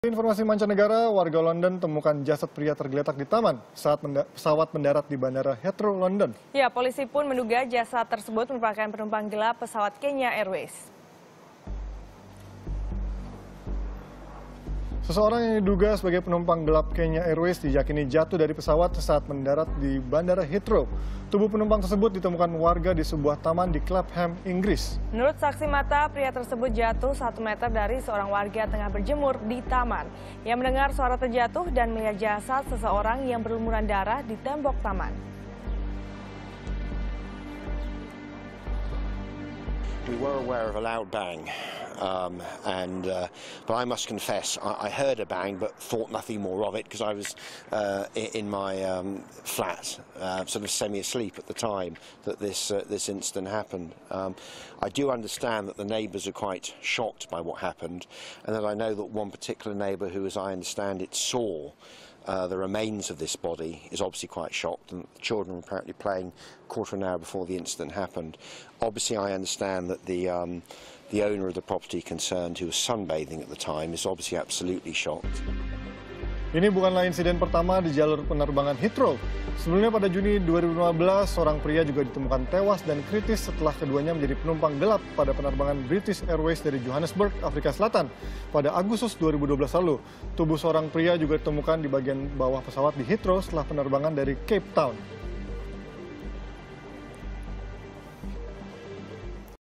Informasi mancanegara, warga London temukan jasad pria tergeletak di taman saat pesawat mendarat di Bandara Heathrow, London. Ya, polisi pun menduga jasad tersebut merupakan penumpang gelap pesawat Kenya Airways. Seseorang yang diduga sebagai penumpang gelap Kenya Airways diyakini jatuh dari pesawat saat mendarat di Bandara Heathrow. Tubuh penumpang tersebut ditemukan warga di sebuah taman di Clapham, Inggris. Menurut saksi mata, pria tersebut jatuh 1 meter dari seorang warga tengah berjemur di taman. Ia mendengar suara terjatuh dan melihat jasad seseorang yang berlumuran darah di tembok taman. We were aware of a loud bang, but I must confess I heard a bang but thought nothing more of it because I was in my flat, sort of semi-asleep at the time that this incident happened. I do understand that the neighbours are quite shocked by what happened, and that I know that one particular neighbour who, as I understand it, saw the remains of this body is obviously quite shocked, and the children were apparently playing a quarter of an hour before the incident happened. Obviously, I understand that the owner of the property concerned, who was sunbathing at the time, is obviously absolutely shocked. Ini bukanlah insiden pertama di jalur penerbangan Heathrow. Sebelumnya pada Juni 2015, seorang pria juga ditemukan tewas dan kritis setelah keduanya menjadi penumpang gelap pada penerbangan British Airways dari Johannesburg, Afrika Selatan. Pada Agustus 2012 lalu, tubuh seorang pria juga ditemukan di bagian bawah pesawat di Heathrow setelah penerbangan dari Cape Town.